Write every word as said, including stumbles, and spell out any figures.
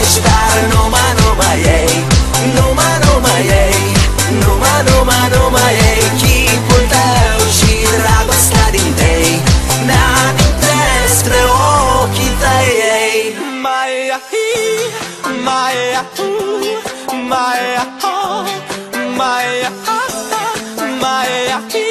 ești, dar numai, numai ei, numai, numai ei, numai, numai, numai ei. Chipul tău și dragostea din tei ne-amintesc spre ochii tăi. Mai ahi, mai ahu, mai aha, mai aha, mai ahi.